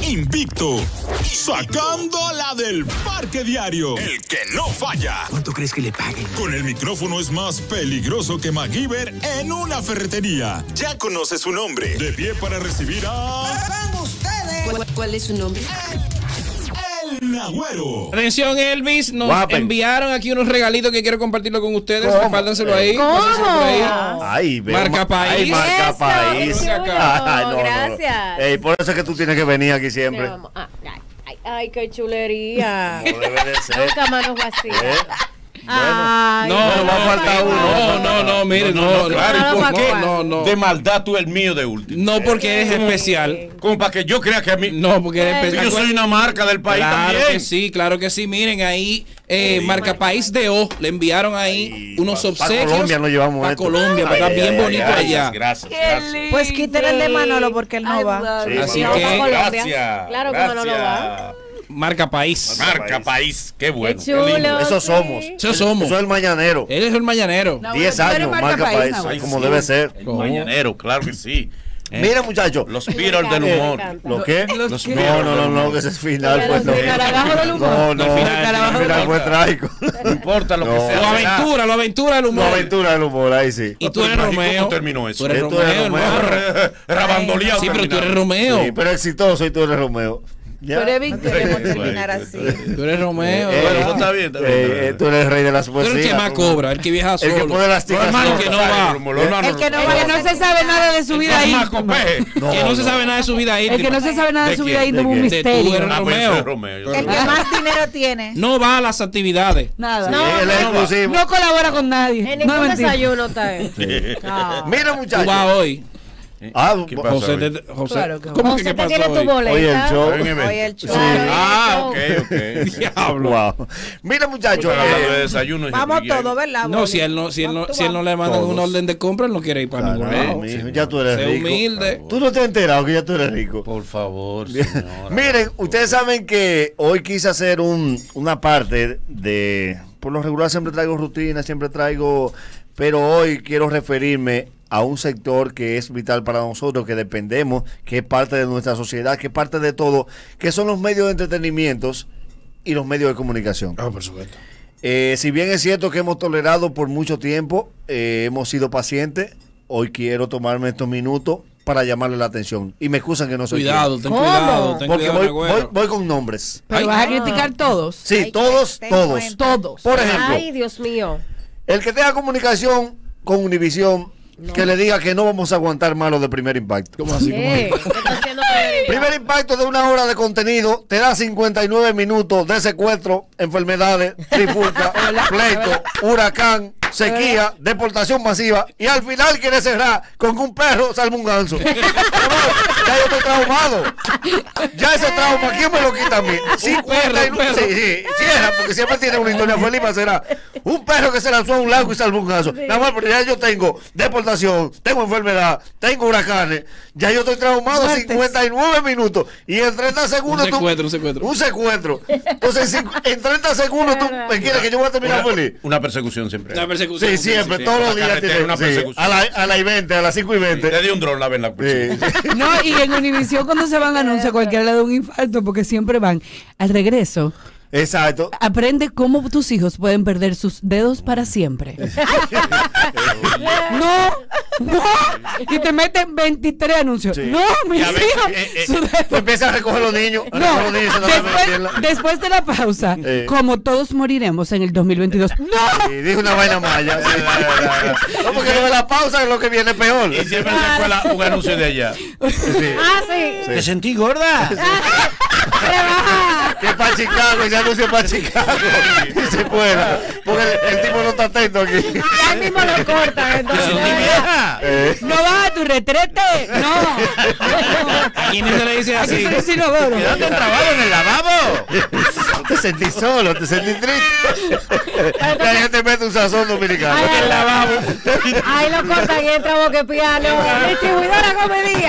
invicto, sacando la del parque diario. El que no falla. ¿Cuánto crees que le paguen? Con el micrófono es más peligroso que MacGyver en una ferretería. Ya conoce su nombre. De pie para recibir a... ustedes! ¿Cuál es su nombre? El Nagüero. Atención, Elvis, nos enviaron aquí unos regalitos que quiero compartirlo con ustedes. Respáldanselo ahí. ¿Cómo? Ahí. Marca País. Marca País. No, gracias. Ey, por eso es que tú tienes que venir aquí siempre. Ay, qué chulería. No debe de ser. Nunca manos vacías. Bueno, no, va a faltar uno. No, mire, no, claro. No, ¿Por qué? no. No. De maldad tú el mío de último. No, porque eres especial. Como para que yo crea que a mí. No, porque eres especial. Yo soy una marca del país también. Claro que sí. Miren ahí, Marca País de O. Le enviaron ahí unos obsequios. Para Colombia nos llevamos para esto. Colombia, para estar bien bonito allá. Gracias. Pues quiten el de Manolo porque él no va. Así No, que, para Colombia. Gracias. Claro que Manolo va. Marca País. Marca País. Qué bueno. Qué chulo. Eso somos. Eso somos. Eso es el mañanero. Él es el mañanero. 10 años, Marca País. Como debe ser. El mañanero, claro que sí. Mira, muchachos. Los Beatles del humor. ¿Lo qué? No, que ese es final. Los Pues, escarabajos del humor. No, el final fue trágico. No importa lo que sea. Lo aventura del humor. La aventura del humor, ahí sí. Y tú eres Romeo. ¿Cómo terminó eso? Tú eres Romeo, hermano. Rabandoleado. Sí, pero tú eres Romeo. Sí, pero exitoso y tú eres Romeo. Tú eres Víctor, queremos terminar así. Tú eres Romeo. Bueno, está bien. Tú eres el rey de las Tú poesías. eres el que más cobra, el que viaja solo. El que pone las ticas. El que no va. El que no se sabe nada de su vida íntima. Que no se sabe nada de su vida íntima. El que no se sabe nada de su vida íntima, un Tú misterio. eres El que más dinero tiene. No va a las actividades. Nada. Él es exclusivo. No colabora con nadie. En No ningún es mentira. desayuno está él. Mira, Tú muchachos. vas hoy. ¿Qué pasa José, hoy? Claro que ¿cómo José que te pasó tiene tu hoy? boleta. Oye, el show. Oye, el show. Ok. Diablo. Wow. Mira, muchachos. Hablando de desayuno. Vamos todos, ¿verdad? No, si él no le mandan un orden de compra, él no quiere ir para ningún lado. Mijo, ya tú eres Sé rico. humilde. Tú no te has enterado que ya tú eres rico. Por favor, señora. Miren, ustedes saben que hoy quise hacer una parte de... Por lo regular siempre traigo rutina, pero hoy quiero referirme a un sector que es vital para nosotros, que dependemos, que es parte de nuestra sociedad, que es parte de todo, que son los medios de entretenimiento y los medios de comunicación. Por supuesto. Si bien es cierto que hemos tolerado por mucho tiempo, hemos sido pacientes, hoy quiero tomarme estos minutos para llamarle la atención. Y me excusan que no soy Cuidado, ten ¿Cómo? cuidado. Ten porque cuidado, voy con nombres. Pero vas a criticar todos. Sí, todos. Todos. Por ejemplo, Ay, Dios mío. el que tenga comunicación con Univisión, que le diga que no vamos a aguantar más lo de Primer Impacto. ¿Cómo así? ¿Qué está haciendo Primer Impacto de 1 hora de contenido te da 59 minutos de secuestro, enfermedades, trifulca, pleito, huracán, sequía, deportación masiva y al final quiere cerrar con un perro salva un ganso. Ya yo estoy traumado. Ya ese trauma, ¿quién me lo quita a mí? Un perro. Sí, cierra, porque siempre tiene una historia feliz para cerrar. Un perro que se lanzó a un lago y salvó un ganso. Nada más, porque ya yo tengo deportación, tengo enfermedad, tengo huracanes. Ya yo estoy traumado 59 minutos. Y en 30 segundos Un secuestro. Entonces, en 30 segundos tú me quieres que yo voy a terminar feliz. Una persecución siempre. Una persecución. Sí, siempre, todos los días tiene una persecución. a las 20, a las 5 y 20. Te di un dron la vez la persecución. No, y en Univisión cuando se van a anunciar cualquiera le da un infarto porque siempre van al regreso. Exacto. Aprende cómo tus hijos pueden perder sus dedos para siempre. No. Y te meten 23 anuncios. Sí. No, mis hijos. Tú empiezas a recoger los niños. No, después de la pausa, como todos moriremos en el 2022. ¡No! Y dijo una vaina maya. No, porque lo de la pausa es lo que viene peor. Y siempre se fue un anuncio de allá. Sí. ¿Te sentí gorda? Que es para Chicago, y se anunció para Chicago. Y se fuera. Porque el tipo no está atento aquí. Ya mismo lo cortan. Entonces. No vas a tu retrete. No. ¿A quién se le dice así? ¿Quedaste trabado en el lavabo? Te sentí solo, te sentí triste. La gente mete un sazón dominicano. Ay, el lavabo. Ahí lo cortan y entra Boquepiano. Distribuidora comedia.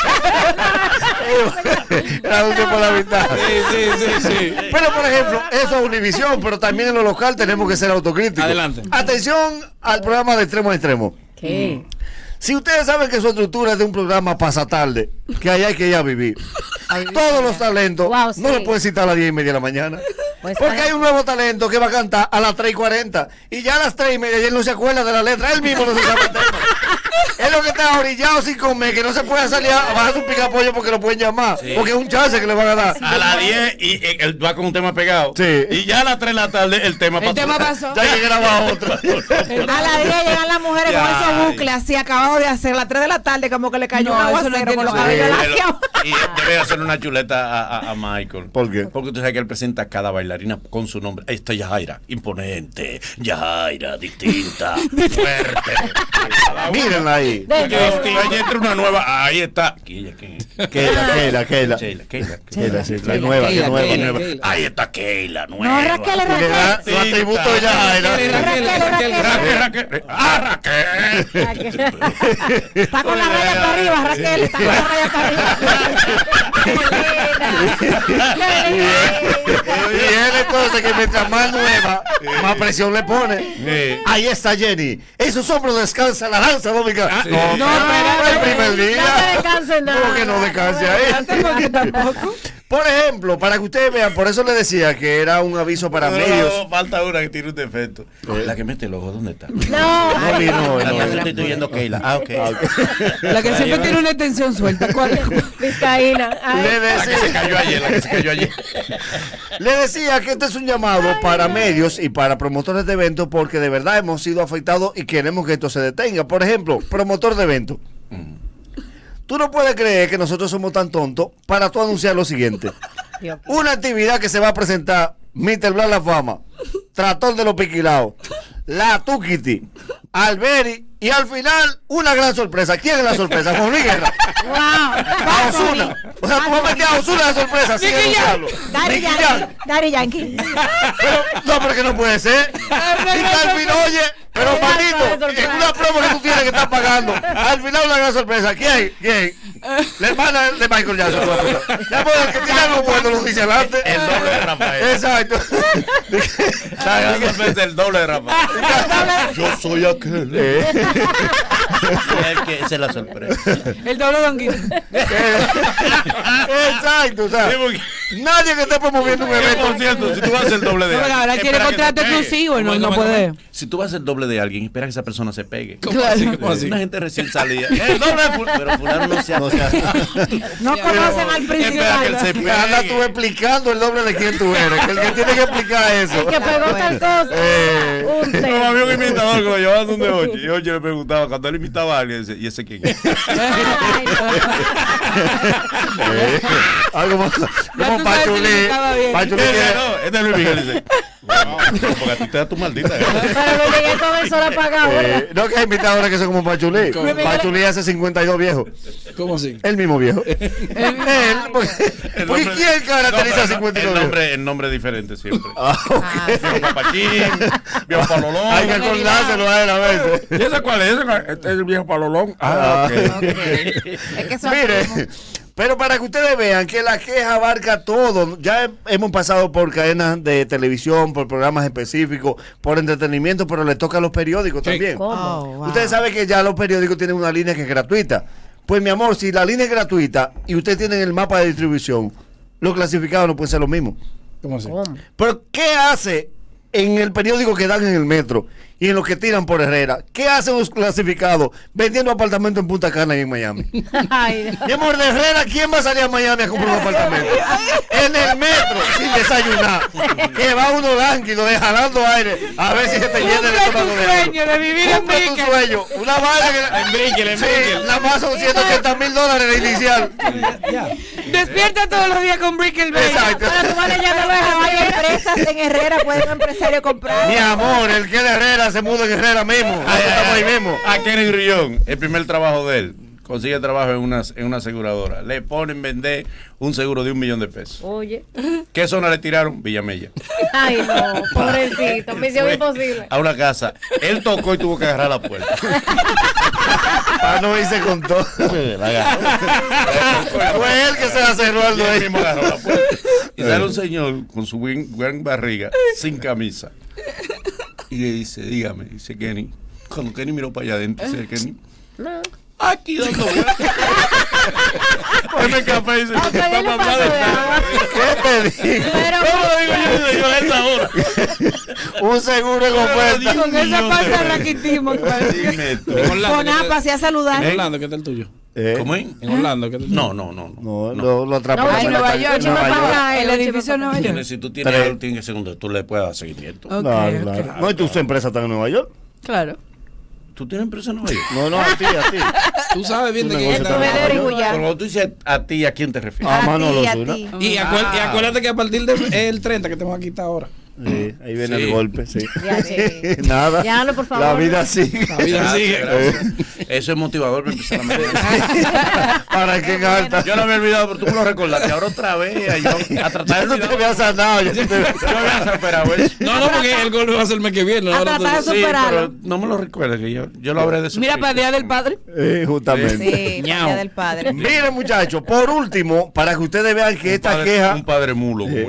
El anuncio por la mitad. Sí. Pero, por ejemplo, eso es Univisión, pero también en lo local tenemos que ser autocríticos. Adelante. Atención al programa de Extremo a Extremo. ¿Qué? Si ustedes saben que su estructura es de un programa pasatarde, que ahí hay que ir a vivir. Todos los talentos, Wow, sí. no le pueden citar a las 10:30 de la mañana. Pues Porque hay un nuevo talento que va a cantar a las 3:40 y ya a las 3:30 y él no se acuerda de la letra, él mismo no se sabe el tema. Es lo que está orillado sin comer, que no se puede salir a bajar su picapollo porque lo pueden llamar, porque es un chance que le van a dar. A las 10 y él va con un tema pegado. Sí. Y ya a las 3 de la tarde el tema pasó. El tema pasó. Ya hay que grabar otro. A las 10 llegan las mujeres con esos bucles así acabados de hacer a las 3 de la tarde como que le cayó No, un eso no aguacero tiene con los sentido. cabellos laciados. Y debe hacer una chuleta a Michael. ¿Por qué? Porque tú sabes que él presenta a cada bailarina con su nombre. Esta es Yajaira, imponente. Yajaira, distinta, fuerte. Mírenla ahí. Ahí entra una nueva. Ahí está. ¿Quién es? Keila. Keila, Sí, la nueva, Keila, la nueva. Keila. nueva. Ahí está Keila, nueva. No, Raquel, Y le da su atributo de Yajaira. Raquel. ¡Ah, Raquel! Está con la raya para arriba, Raquel. Está con la raya para Y él entonces que mientras más nueva, más presión le pone. Ahí está Jenny. En sus hombros descansa la danza dominicana. No, el primer día. No descansen nada. ¿Cómo que no descanse ahí? Por ejemplo, para que ustedes vean, por eso le decía que era un aviso para medios. Falta una que tiene un defecto. La que mete el ojo, ¿dónde está? No. No. La está sustituyendo Keila. Ah, ok. La que siempre tiene una extensión suelta. ¿Cuál es? Vizcaína. Ay. La que se cayó ayer, la que se cayó ayer. Le decía que este es un llamado para medios y para promotores de eventos porque de verdad hemos sido afectados y queremos que esto se detenga. Por ejemplo, promotor de eventos. Tú no puedes creer que nosotros somos tan tontos para tú anunciar lo siguiente. Una actividad que se va a presentar, Mr. Blas La Fama, Trator de los Piquilaos, La Tukiti, Alberi y al final una gran sorpresa. ¿Quién es la sorpresa? Juan Luis Guerra. A Ozuna. O sea, tú vas a meter a Ozuna de sorpresa sin anunciarlo. Daddy Yankee. Pero que no puede ser. Y que al final, oye, pero maldito, es una promo que tú tienes que estar pagando. Al final una gran sorpresa. ¿Quién? La hermana de Michael Jackson. Ya pues, el que tiene algo bueno lo dice adelante. El doble de Rafael. Exacto. La gran sorpresa, el doble de Rafael. Yo soy aquel. Esa es la sorpresa. El doble de Don Exacto. O sea, nadie que esté promoviendo un Por evento. cierto, si tú vas a hacer el doble de No, pero ahora alguien, quiere espera que contrato se pegue. exclusivo y no puede. Si tú vas a ser el doble de alguien, espera que esa persona se pegue. ¿Cómo así? ¿Cómo así? Una gente recién salida. El doble de pero fulano no se hace. No conocen al Espera que él se principal. Anda tú pegue. explicando el doble de quién tú eres. Que el que tiene que explicar eso. Que pegó tal cosa. Un No, tema. había un imitador que lo llevaban donde Ocho. Y Ocho le preguntaba, cuando él imitaba a alguien, dice, ¿y ese quién es? Algo Ya como tú sabes si Pachulí. le estaba bien. Pachulí Ese que- no, este es Luis Miguel. Dice, wow, porque a ti te da tu maldita. Pero lo llegué todo eso la pagado. no que hay invitados que son como Pachulí. ¿Cómo? Pachulí hace 52 viejos. ¿Cómo así? El mismo viejo. Él. Porque ¿quién caracteriza a 52 viejos? El nombre es diferente siempre. Ah, ok. Viejo Papachín, viejo Palolón. Hay que acordárselo a él a veces. ¿Y ese cuál es? Este es el viejo Palolón. Ah, ok. Es que son Mire, pero para que ustedes vean que la queja abarca todo, ya hemos pasado por cadenas de televisión, por programas específicos, por entretenimiento, pero le toca a los periódicos también. ¿Cómo? Ustedes saben que ya los periódicos tienen una línea que es gratuita. Pues mi amor, si la línea es gratuita y ustedes tienen el mapa de distribución, los clasificados no pueden ser lo mismo. ¿Cómo así? Pero ¿qué hace en el periódico que dan en el metro y en los que tiran por Herrera? ¿Qué hacen los clasificados vendiendo apartamentos en Punta Cana y en Miami? Ay, Mi amor, de Herrera, ¿quién va a salir a Miami a comprar un apartamento? En el metro, sin desayunar. Que va uno lánguido, jalando aire, a ver si se te llena el estómago de aire. sueño de vivir en Cumple tu Brickell. sueño. Una vaina que... En Brickell. Sí, nada más son $180,000 de inicial. Despierta todos los días con Brickell Bay. Exacto. Ahora tú vas leyendo hay empresas en Herrera, puede un empresario comprar. Mi amor, el que de Herrera se muda en Herrera mismo. Estamos ahí mismo. A Keren Grillón, el primer trabajo de él, consigue trabajo en una aseguradora. Le ponen vender un seguro de $1 millón. oye. ¿Qué zona le tiraron? Villamella. Ay, no, pobrecito. Misión Fue imposible. a una casa. Él tocó y tuvo que agarrar la puerta. Para no irse con todo. La agarró. Fue él que se la cerró al Y él dueño. mismo agarró la puerta. Y sale un señor con su gran barriga, sin camisa. Y le dice, dígame, dice Kenny. Cuando Kenny miró para allá adentro, dice Kenny, Aquí dando vueltas. Ponme café y dice, Ok, dile vamos a paso hablar de de agua. ¿Qué te digo? ¿Cómo lo digo yo a esta hora? Un seguro en oferta. Con esa pasa la quitimos. Dime tú. En Orlando, Con ¿qué tal? APA, hacía saludar. En Orlando, ¿qué tal el tuyo? ¿Cómo es? En Orlando, ¿qué tal el tuyo? No. No, lo atrapó. No, en Nueva York, Nueva York. el edificio de Nueva York. Tienes, si tú tienes Tres. algo, tienes que ser donde tú le puedas dar seguimiento. Ok, Claro, ok. claro. No, y tus empresas están en Nueva York. Claro. ¿Tú tienes empresa en Nueva York? No, a ti. Tú sabes bien Tu de negocio qué está en está. Nueva York. Pero cuando tú dices a ti, ¿a quién te refieres? Ah, A Manolo ti, a Zuna. ti. Y acuérdate que a partir del 30 que te vamos a quitar ahora. Sí, ahí viene Sí. el golpe, sí. Ya, sí. Nada. Llámalo, por favor. La vida sigue. La vida sigue. Gracias. Eso es motivador para empezar la mañana. ¿Para qué carta? Yo no me he olvidado, pero tú me lo recordaste. Ahora otra vez a tratar Ya de no te había sanado. Ya te Yo había superado eso. No, porque el gol va a ser el mes que viene. A Ahora tratar de tú- Sí, superarlo. pero no me lo recuerdes, que yo lo habré de Mira, para el Día del Padre. Justamente. Sí, Ñao. Día del Padre. Miren, muchachos, por último, para que ustedes vean que esta queja Un padre mulo. güey.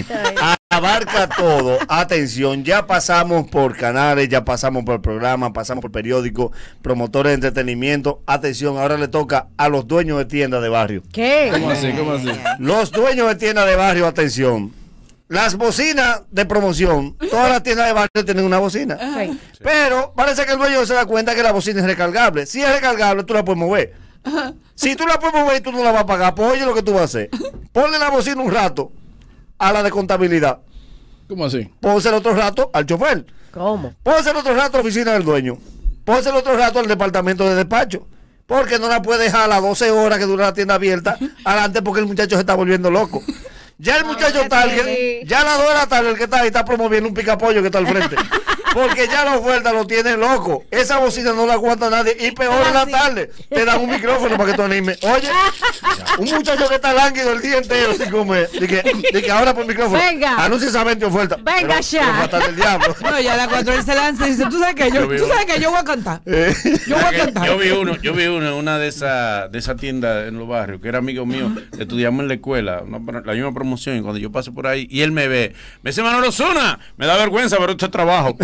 abarca todo. Atención, ya pasamos por canales, ya pasamos por programa, pasamos por periódicos, promotores de entretenimiento. Atención, ahora le toca a los dueños de tiendas de barrio. ¿Qué? ¿Cómo así? ¿Cómo así? Los dueños de tiendas de barrio, atención. Las bocinas de promoción, todas las tiendas de barrio tienen una bocina. Sí. Pero parece que el dueño se da cuenta que la bocina es recargable. Si es recargable, tú la puedes mover. Si tú la puedes mover y tú no la vas a pagar, pues oye lo que tú vas a hacer. Ponle la bocina un rato a la de contabilidad. ¿Cómo así? Ponse el otro rato al chofer. ¿Cómo? Ponse el otro rato a la oficina del dueño. Ponse el otro rato al departamento de despacho. Porque no la puede dejar a las 12 horas que dura la tienda abierta adelante porque el muchacho se está volviendo loco. Ya el muchacho target, ya a las 2 de la tarde el que está ahí está promoviendo un picapollo que está al frente. Porque ya la oferta lo tiene loco. Esa bocina no la aguanta nadie. Y peor en la tarde, te dan un micrófono para que tú animes. Oye, un muchacho que está lánguido el día entero sin comer. De que ahora por el micrófono. Venga. Anuncia esa 20 oferta. Venga ya. Pero fatal del diablo. No, ya a las 4 él se lanza y dice, ¿tú sabes qué? Yo voy a cantar. Yo voy a cantar. Yo vi uno en una de esas tiendas en los barrios, que era amigo mío, estudiamos en la escuela, la misma promoción, y cuando yo paso por ahí, y él me ve, me dice, Manolo Zuna, me da vergüenza, pero esto es trabajo.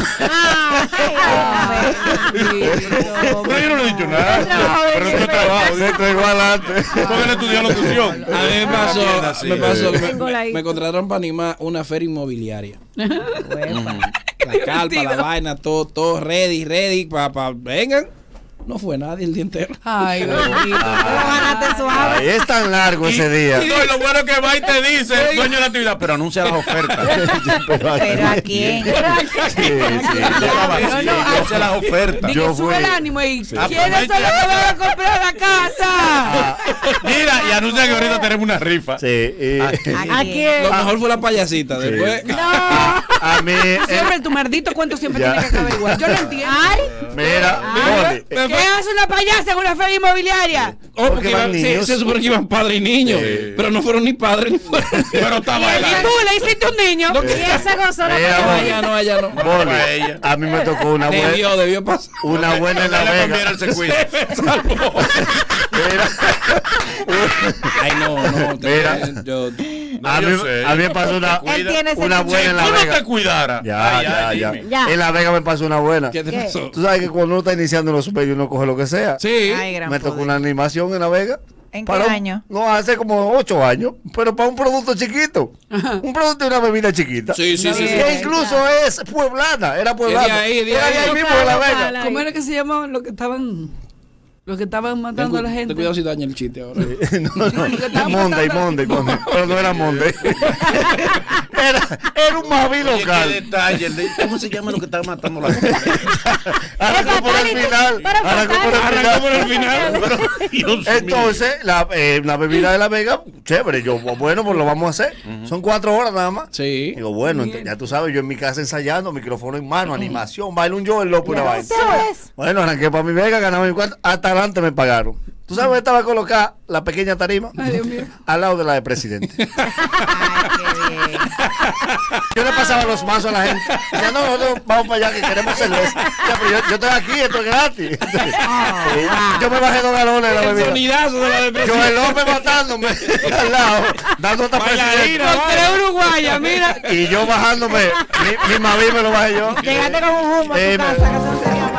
Pero yo no le he dicho nada, pero esto es trabajo. Se entregó adelante. Porque él estudió locución. A mí me pasó que Tengo la- me contrataron para animar una feria inmobiliaria. La carpa, la vaina, todo ready, vengan. No fue nadie el día entero. Ay, bendito. Ganaste suave. Ay, es tan largo ese día. Y lo bueno que va y te dice, dueño de la actividad, pero anuncia las ofertas. Pero ¿a quién? Anuncia las ofertas. Di Yo que sube fui. el ánimo y Ah, ¿quiénes son los que van a comprar la casa? Mira, y anuncia que ahorita tenemos una rifa. Sí, y ¿A quién? Lo mejor fue la payasita. Después, a mí, Siempre tu maldito cuento siempre Ya. tiene que acabar igual. Yo lo entiendo. mira, Oli, ¿Qué hace una payasa en una feria inmobiliaria? Porque van niños. se supone que iban padre y niño, pero no fueron ni padre ni fueron. Pero estaba Y tú le hiciste un niño. Y esa gozó la Mira, paella. No, allá no. Oli, para ella. a mí me tocó una Debió pasar. buena en La le conviene Vega. el circuito. Mira, Ay, no. Mira. Yo, a mí me pasó Él tiene ese una buena en La Tú no Vega. te cuidara. Ya. dime. Ya. En La Vega me pasó una buena. ¿Qué te pasó? Tú sabes que cuando uno está iniciando en los superiores uno coge lo que sea. Sí. Ay, gran Me tocó poder. una animación en La Vega. ¿En qué Para año? No, hace como 8 años, pero para un producto chiquito. Un producto de una bebida chiquita. Sí. Que incluso es pueblana, era pueblana. De ahí, Era de ahí mismo de La Vega. ¿Cómo era que se llamaban los que estaban matando a la gente? Ten cuidado si daña el chiste ahora. No. Monday. Pero no era Monday. Era un Mavi Oye, local. qué detalle. ¿Cómo se llama lo que está matando a la gente? Arrancó por el final. Arrancó por el final. Dios mío. Entonces, la bebida de La Vega, chévere. Yo, bueno, pues lo vamos a hacer. Son 4 horas nada más. Sí. Digo, bueno, ya tú sabes, yo en mi casa ensayando, micrófono en mano, animación, bailo un yo, el loco, una vaina. Bueno, arranqué para mi Vega, ganaba mi cuarto, hasta adelante me pagaron. ¿Tú sabes dónde estaba colocada la pequeña tarima? Ay, Dios mío. Al lado de la de presidente. Ay, qué bien. Yo le pasaba los mazos a la gente. Ya no, vamos para allá que queremos cerveza. Ya, pero yo estoy aquí, esto es gratis. Yo me bajé 2 galones de la El bebida. sonidazo de la Yo depresión. el hombre matándome al lado, dando otra presidente. Con 3 uruguayas, mira. Y yo bajándome, mi Mavi me lo bajé yo. Llegaste con un humo a tu casa, que eso sería